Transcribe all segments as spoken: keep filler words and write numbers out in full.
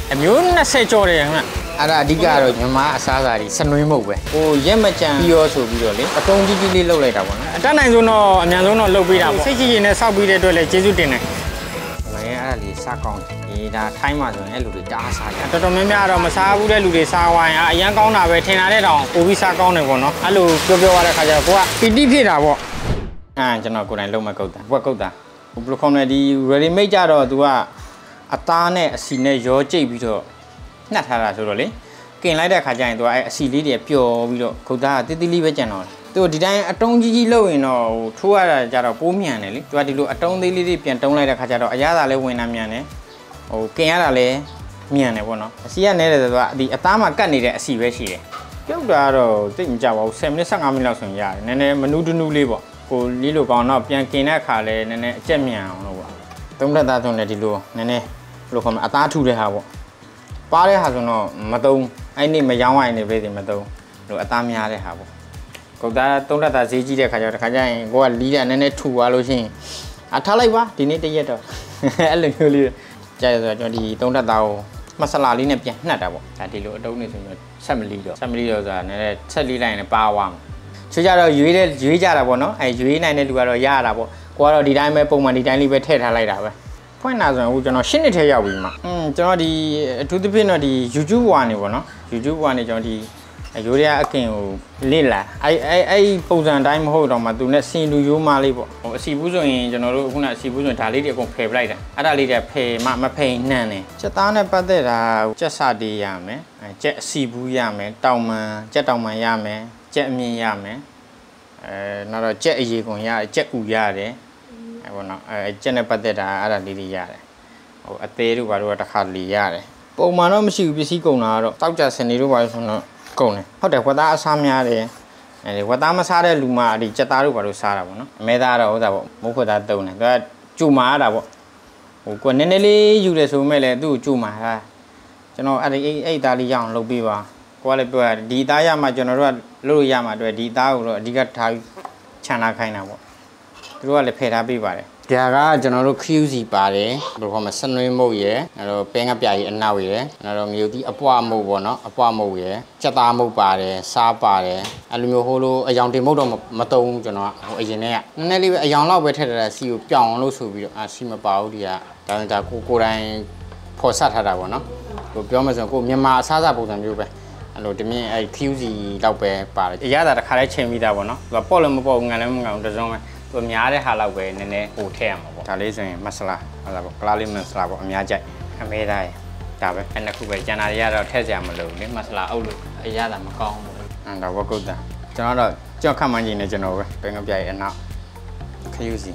အမျိုးနဲ့ဆက်ကြော်တယ်ခင်ဗျအဲ့ဒါအဓိကတော့မြန်မာအစားအစာတွေစနွေးမဟုတ်ပဲဟိုရက်မကြံပြီးရောဆိုပြီးတော့လေအတုံးကြီးကြီးလေးလှုပ်လိုက်တာပေါ့နော်အတက်နိုင်ဆုံးတော့အများဆုံးတော့လှုပ်ပေးတာပေါ့စိတ်ကြည်ရင်နဲ့စောက်ပြီးတဲ့အတွက်လည်းကျေးဇူးတင်တယ်ဘယ်အဲ့ဒါလေးစားကောင်းဒီဒါထိုင်းမှာဆိုရင်အဲ့လူတွေတအားစားကြတော်တော်များများတော့မစားဘူးတဲ့လူတွေစားဝိုင်းအရန်ကောင်းတာပဲထင်တာတဲ့တောင်ပိုပြီးစားကောင်းတယ်ပေါ့နော်အဲ့လိုပြောပြောရတဲ့ခါကျတော့ကိုကပီတိဖြစ်တာပေါ့အဲကျွန်တော်ကိုယ်တိုင်လုံးမကုတ်တာဘွက်ကုတ်တာဘယ်လိုခေါ်လဲဒီ ready made ကြတော့ तू ကအသားနဲ့အစီနဲ့ရောကြိတ်ပြီးတော့နှက်ထားတာဆိုတော့လေကင်လိုက်တဲ့ခါကျရင် तू အဲအစီလေးတွေပျော်ပြီးတော့ခုတ်သားကတိတိလေးပဲကြံတော့သူဒီတိုင်းအတုံးကြီးကြီးလှုပ်ရင်တော့ဟိုထိုးရတာကြတော့ပိုးမြန်တယ်လေသူကဒီလိုအတုံးသေးလေးတွေပြန်တုံးလိုက်တဲ့ခါကျတော့အရသာလည်းဝင်တာမြန်တယ်ဟိုကင်ရတာလည်းမြန်တယ်ပေါ့နော်အစီကနဲတယ်ဆိုတော့ဒီအသားမှာကတ်နေတဲ့အစီပဲရှိတယ်ပြုတ်တာတော့တိတ်မကြပါဘူးဆယ်မိနစ်ဆယ့်ငါးမိနစ်လောက်ဆိုရင်ရတယ်နည်းနည်းမနူးတနူးလေးပေါ့ကိုလေးလိုကောင်းတော့ပြန်ကင်တဲ့အခါလည်းနည်းနည်းအကျက်မြန်အောင်လို့ပေါ့သုံးသက်သားဆိုရင်ဒီလိုနည်းနည်းဘယ်လိုခေါ်မလဲအသားထူတဲ့ဟာပေါ့ပါတဲ့ဟာဆိုတော့မသုံးအဲ့နေ့မရောင်းဝိုင်းနေပဲဒီမသုံးလို့အသားများတဲ့ဟာပေါ့ကိုသားသုံးသက်သားဈေးကြီးတဲ့ခါကျတော့တခါကျရင်ကိုကလီးတဲ့နည်းနည်းထူသွားလို့ရှိရင်အထားလိုက်ပါဒီနေ့တရက်တော့အဲ့လိုမျိုးလေးကြာရဆိုတော့ကျွန်တော်ဒီသုံးသက်သားကိုမဆလာလေးနဲ့ပြန်နှက်တာပေါ့ဒါဒီလိုအတုံးနေဆိုရင်ဆက်မလီတော့ဆက်မလီတော့ဆိုတာနည်းနည်းဆက်လီလိုက်ရင်ပါသွားမှာချွေးကြတော့ရွေးတဲ့ရွေးကြတာပေါ့နော်အဲရွေးနိုင်တဲ့လူကတော့ရရတာပေါ့ကိုကတော့ဒီတိုင်းပဲပုံမှန်ဒီတိုင်းလေးပဲထည့်ထားလိုက်တာပဲဖွင့်လာဆိုရင်အခုကျွန်တော်ရှင်းနှစ်ထဲရောက်ပြီမှာอืมကျွန်တော်ဒီအထူးသဖြင့်တော့ဒီ YouTube ဝါနေပေါ့နော် YouTube ဝါနေကျွန်တော်ဒီရိုးရအကင်ကိုလေ့လာအဲအဲအဲပုံစံတိုင်းမဟုတ်တော့မှသူနဲ့စင်လူရိုးမလေးပေါ့ဟိုအစီဘူးဆိုရင်ကျွန်တော်တို့ခုနအစီဘူးဆိုရင်ဒါလေးတွေအကုန်ဖယ်ပလိုက်တာအဲ့ဒါလေးတွေဖယ်မှမဖယ်နှံ့တယ်စက်သားနဲ့ပတ်သက်တာစက်စတေးရမယ်အဲစက်အစီဘူးရမယ်တောင်မှန်စက်တောင်မှန်ရမယ်စက်အမြင့်ရမယ်အဲနောက်တော့စက်အရေကုန်ရတယ်စက်ကူရတယ်အဲပေါ့နော်အဲစက်နဲ့ပတ်သက်တာအဲ့ဒါလေးတွေရတယ်ဟိုအသေးတို့ဘာလို့တစ်ခါလီရတယ်ပုံမှန်တော့မရှိဘူးပစ္စည်းကုန်တာကတော့တောက်ကြစနေတို့ဘာလို့ဆိုတော့ကုန်တယ်ဟုတ်တယ်ဝက်သားအစားများတယ်အဲဒီဝက်သားမစားတဲ့လူမှဒီကြက်သားတို့ဘာလို့စားတာပေါ့နော်အမဲသားတော့ဟုတ်တာပေါ့မုတ်ခွက်သားတုံးတယ်သူကကျူမာရတာပေါ့ဟိုကိုနည်းနည်းလေးယူတယ်ဆိုမဲ့လည်းသူ့ကိုကျူမာတာကျွန်တော်အဲ့ဒီအဲ့သားလေးရအောင်လုပ်ပေးပါကိုကလည်းပြောရတယ်ဒီသားရမှကျွန်တော်တို့ကလုပ်လို့ရမှာအတွက်ဒီသားကိုတော့အဓိကထားခြံထားခိုင်းတာပေါ့သူတို့ကလည်းဖယ်ထားပေးပါတယ်ဒါကကျွန်တော်တို့ Q C ပါတယ်ဘယ်လိုခေါ်မလဲစနွေးမုတ်ရယ်အဲ့တော့ပဲငါပြာကြီးအနောက်ရယ်အဲ့တော့မြို့တီအပွားမုတ်ပေါ့နော်အပွားမုတ်ရယ်စက်သားမုတ်ပါတယ်စားပါတယ်အဲ့လိုမျိုးဟိုလိုအယောင်တင်မုတ်တော့မတုံးဘူးကျွန်တော်ကဟိုအရင်တည်းကနည်းနည်းလေးပဲအယောင်လောက်ပဲထည့်ထားတာစီကိုပြောင်းအောင်လို့ဆိုပြီးတော့အာစီမပါဘူးဒီကဒါဒါကိုကိုတိုင်းဖော်ဆက်ထားတာပေါ့နော်ဟိုပြောမှဆိုကိုမြန်မာအစားအစာပုံစံမျိုးပဲအဲ့လိုဒီမြင်အဲ့ Q C လောက်ပဲပါတယ်အရသာတစ်ခါလေးချိန်ပြီးသားပေါ့နော်သူကပေါ့လည်းမပေါ့ဘူးငံလည်းမငံဘူးတစုံပဲသူများတဲ့ဟာလောက်ပဲနည်းနည်းဟိုထည့်ရမှာပေါ့ဒါလေးဆိုရင်မဆလာဟုတ်လားပေါ့ကလားလေးမဆလာပေါ့အများကြိုက်အမဲသားရဒါပဲအဲ့နှစ်ခုပဲကျန်တာတွေကတော့ထည့်စရာမလိုဘူးလေမဆလာအုပ်လို့အရသာမကောင်းဘူးအဲ့ဒါဝကုတ်တာကျွန်တော်တော့ကြောက်ခတ်မှန်းကြီးနေကျွန်တော်ပဲဘယ်ငပြရဲ့အနောက်ခယူစီ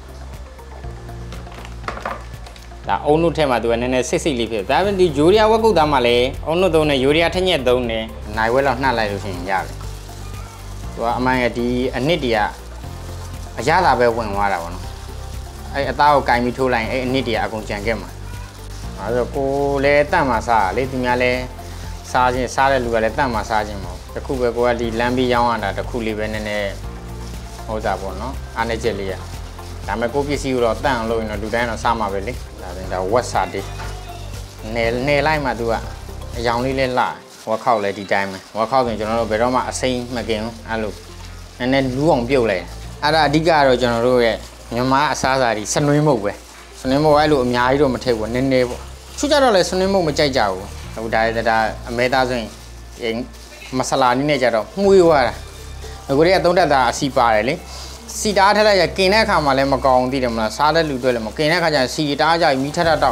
ဒါအုံနုထဲမှာသူကနည်းနည်းစိတ်စိတ်လေးဖြစ်ဒါပေမဲ့ဒီယူရီးယားဝကုတ်သားမှာလည်းအုံနုသုံးနဲ့ယူရီးယားထက်ညက်သုံးနဲ့နိုင်ဝဲလောက်နှက်လိုက်လို့ရှိရင်ရတယ်သူကအမှန်ကဒီအနစ်တည်းကအရသာပဲဝင်သွားတာပေါ့နော်အဲ့အသားကိုကင်ပြီးထိုးလိုက်ရင်အဲ့အနစ်တည်းအကုန်ကြံခဲ့မှာအဲဒါကိုလည်းတန့်မှာစားလေသူများလည်းစားခြင်းစားတဲ့လူကလည်းတန့်မှာစားခြင်းမဟုတ်တခုပဲကိုကဒီလမ်းပြီးရောင်းရတာတခုလေးပဲနည်းနည်းဟုတ်တာပေါ့နော်အားနေချက်လေးရဒါပေမဲ့ကိုပစ္စည်းကိုတော့တန့်အောင်လုပ်ရင်တော့လူတိုင်းတော့စားမှာပဲလေဒါဆိုရင်ဒါဝက်စာတေးနယ်နယ်လိုက်မှသူကအယောင်လေးလဲလှဝက်ခောက်လဲဒီတိုင်းပဲဝက်ခောက်ဆိုရင်ကျွန်တော်တို့ဘယ်တော့မှအစိမ်းမကင်ဘူးအဲ့လိုနည်းနည်းလူးအောင်ပြုတ်လိုက်အဲ့ဒါအဓိကတော့ကျွန်တော်တို့ရဲ့မြန်မာအစားအစာတွေစနွေးမုတ်ပဲစနွေးမုတ်အဲ့လိုအများကြီးတော့မထည့်ဘူးနည်းနည်းပေါ့ချူကြတော့လဲစနွေးမုတ်မကြိုက်ကြဘူးဟိုဒါဒါအမဲသားဆိုရင်မဆလာနည်းနဲ့ကြတော့မှုေးသွားတာကိုရီးယားသုံးတက်တာအစီပါတယ်လေစီတားထက်လိုက်ရกินတဲ့အခါမှာလည်းမကောင်းသိတယ်မလားစားတဲ့လူတွေလည်းမกินတဲ့အခါကျရင်စီတားကြပြီးမိထက်တော့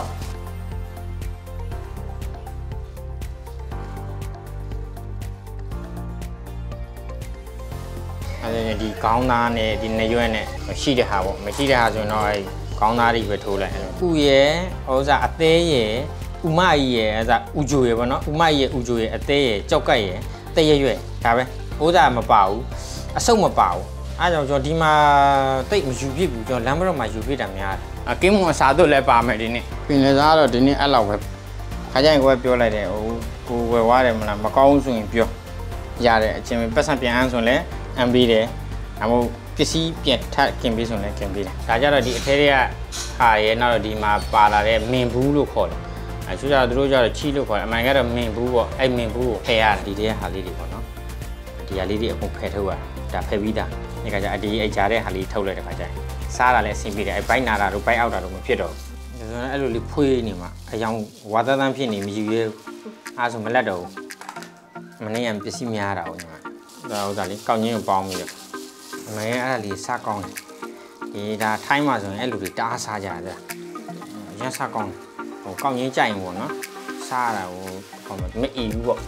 အဲ့ဒီခေါင်းသားနဲ့ဒီနေရွက်နဲ့မရှိတဲ့ဟာပေါ့မရှိတဲ့ဟာဆိုရင်တော့အဲခေါင်းသားတွေပဲထိုးလိုက်ဥရဲ့ဥစားအသေးရဲ့ဥမကြီးရဲ့အဲစားဥကြိုရဲ့ပေါ့နော်ဥမကြီးရဲ့ဥကြိုရဲ့အသေးရဲ့ကြောက်ကက်ရဲ့တရရွက်ဒါပဲဥစားမပါဘူးအဆုတ်မပါဘူးအဲကြောင့်ကျွန်တော်ဒီမှာတိတ်မယူပြစ်ဘူးကျွန်တော်လမ်းမတော်မှာယူပြစ်တာများတယ်အကင်းမွန်အစားတို့လည်းပါမယ်ဒီနေ့ပင်လေစားတော့ဒီနေ့အဲ့လောက်ပဲခါကျရင်ကိုယ်ပြောလိုက်တယ်ဟိုကိုဝယ်သွားတယ်မလားမကောင်းဆိုရင်ပြောရတယ်အချင်းပတ်စံပြန်အောင်ဆိုရင်လည်းအမ်ပေးတယ်ဒါမှမဟုတ်ပစ္စည်းပြန်ထပ်กินပေးဆိုရင်လည်းกินပေးတယ်ဒါကြတော့ဒီအထဲတွေကဟာရဲနောက်တော့ဒီမှာပါလာတဲ့မင်ဘူးလို့ခေါ်တယ်အချို့ကျတော့သူတို့ကျတော့ချီလို့ခေါ်တယ်အမှန်ကတော့မင်ဘူးပေါ့အဲ့မင်ဘူးကိုဖယ်ရဒီတည်းဟာလေးတွေပေါ့နော်ဒီဟာလေးတွေအကုန်ဖယ်ထုတ်ရတာဒါဖယ်ပြီးသားဒီကကြအဒီအိတ်ချတဲ့ဟာလေးထုတ်လိုက်တဲ့ခါကျရင်စားတာလည်းအဆင်ပြေတယ်အဲ့ဘိုက်နာတာတို့ဘိုက်အောက်တာတို့မဖြစ်တော့ဘူးဒါဆိုရင်အဲ့လိုလေးဖွေးနေမှာအယောင်ဝါသသန်းဖြစ်နေမယူရဲအားဆိုမလက်တော့ဘူးမနေ့ကပစ္စည်းများတာဟုတ်ညီမဒါဥစ္စာလေးကောက်ငင်းကိုပေါင်းပြီးတော့အမေအဲ့ဒါလေးစားကောင်းတယ်ဒီဒါထိုင်းမှာဆိုရင်အဲ့လိုတွေတားစားကြတယ်ရမ်းစားကောင်းဟိုကောက်ငင်းကြိုင်ပေါ့နော်စားတာဟိုဟိုမအီဘူးပေါ့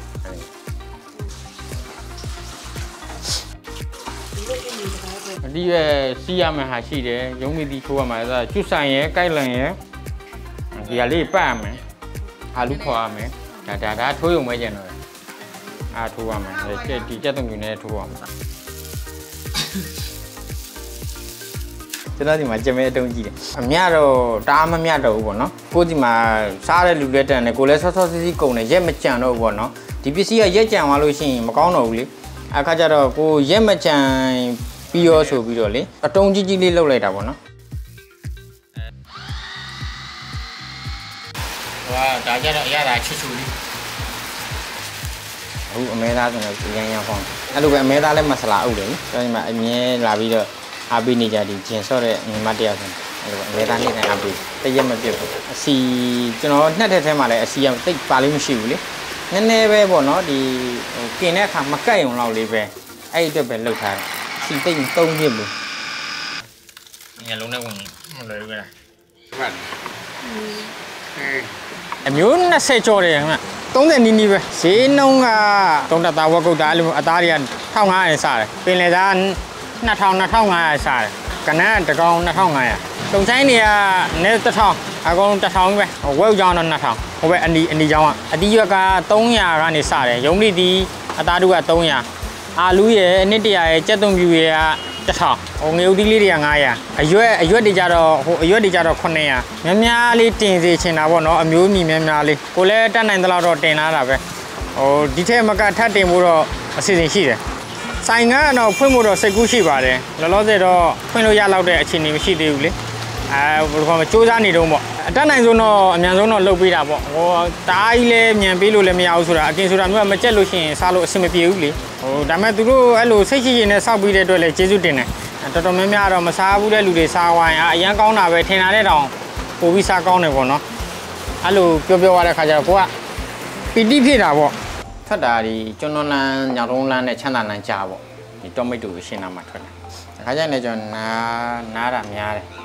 ဒီရဲ့စီးရမယ်ဟာရှိတယ်ရုံးမီတီထိုးရမှာအဲကျွတ်ဆိုင်ရဲကြိုက်လန်ရဲဒီဟာလေးပတ်ရမယ်အာလူခေါ်ရမယ်ဒါဒါဒါထိုးရုံပဲကျန်တော့အာထိုးရမယ်ဒီကြက်တုံပြူနဲ့ထိုးရမယ်ကျွန်တော်ဒီမှာကြမဲအတုံးကြည့်တယ်အမြတော့တားမမြတော့ဘူးပေါ့နော်ကိုဒီမှာစားတဲ့လူလက်တန်နဲ့ကိုလည်းဆော့ဆော့စီးစီးကုန်တယ်ရက်မကြံတော့ဘူးပေါ့နော်ဒီပစ္စည်းကရက်ကြံသွားလို့ရှိရင်မကောင်းတော့ဘူးလေအခါကျတော့ကိုရက်မကြံပြီးရောဆိုပြီးတော့လေအတုံးကြီးကြီးလေးလှုပ်လိုက်တာပေါ့နော်ဟွာဒါကြတော့အရသာချစ်ချူလေးအခုအမဲသားဆိုတော့ရမ်းရမ်းပေါင်းအဲ့လိုပဲအမဲသားလည်းမဆလာအုပ်တယ်လေဒီမှာအမြဲလာပြီးတော့အားပေးနေကြဒီကျင်ဆော့တဲ့ညီမတယောက်ဆိုအဲ့လိုအမဲသားနေတိုင်းအားပေးတရက်မပြတ်ဘူးအစီကျွန်တော်နှက်တဲ့ထဲမှာလည်းအစီကတိတ်ပါလေးမရှိဘူးလေနည်းနည်းပဲပေါ့နော်ဒီဟိုกินတဲ့အခါမကက်ရုံလောက်လေးပဲအဲ့အတွက်ပဲလှုပ်ထားတယ်စီတိတ်သုံးပြစ်ဘူးညလုံးနဲ့ဝင်မလွယ်ဘူးလားဟုတ်အမျိုး၂၀ကျော်တယ်ခင်ဗျသုံးဆယ်နီးနီးပဲဈေးနှုန်းကသုံးတသားဝက်ကုတ်သားအဲ့လိုအသားတွေကတစ်ထောင်ငါးရာစားတယ်ပင်လယ်သားနှစ်ထောင်နှစ်ထောင်ငါးရာစားတယ်ကနန်းတကောင်နှစ်ထောင်ငါးရာတုံချိုင်းတွေကနည်းတစ်ထောင်အကုန်တစ်ထောင်ပဲဝက်ကြောင်တော့နှစ်ထောင်ဟိုဘက်အနီအနီကြောင်ကအတီးရွက်ကသုံးရာကနေစားတယ်ရုံးလိတီအသားတို့ကသုံးရာအာလူရဲ့အနှစ်တရာရဲ့ကြက်သွန်ပြူရဲ့တစ်ထောင်ဟိုငရုတ်သီးလေးတွေကငါးရာအရွက်အရွက်တွေကြတော့ဟိုအရွက်တွေကြတော့ခုနှစ်ရာများများလေးတင်စေချင်တာပေါ့နော်အမျိုးမြည်များများလေးကိုလည်းတက်နိုင်သလောက်တော့တင်လာတာပဲဟိုဒီထက်မကထပ်တင်ဖို့တော့အစီအစဉ်ရှိတယ်ဆိုင်ကတော့ဖွင့်ဖို့တော့စိတ်ကူးရှိပါတယ်လောလောဆယ်တော့ဖွင့်လို့ရလောက်တဲ့အခြေအနေမရှိသေးဘူးလေအဲဘယ်လိုခေါ်မလဲစူးစမ်းနေတော့ပေါ့အတက်နိုင်ဆုံးတော့အများဆုံးတော့လုပ်ပေးတာပေါ့ဟိုတားကြီးလည်းမြန်ပေးလို့လည်းမရဘူးဆိုတာအပြင်ဆိုတာမျိုးကမကြက်လို့ရှိရင်စားလို့အဆင်မပြေဘူးလေဟိုဒါပေမဲ့သူတို့အဲ့လိုစိတ်ရှိရှိနဲ့စောက်ပြီးတဲ့အတွက်လည်းကျေးဇူးတင်တယ်တော်တော်များများတော့မစားဘူးတဲ့လူတွေစားဝိုင်းအရန်ကောင်းတာပဲထင်တာတဲ့တောင်ပိုပြီးစားကောင်းတယ်ပေါ့နော်အဲ့လိုပြောပြောရတဲ့ခါကျတော့ကိုကပီတိဖြစ်တာပေါ့ထွက်တာဒီကျွန်းတော်လန်းညောင်တုံးလန်းနဲ့ချမ်းသာလန်းကြားပေါ့ဒီတိုမတ်တိုကိုရှင်းတာမှထွက်တယ်ဒါခါကျရင်လည်းကျွန်တော်နားနားတာများတယ်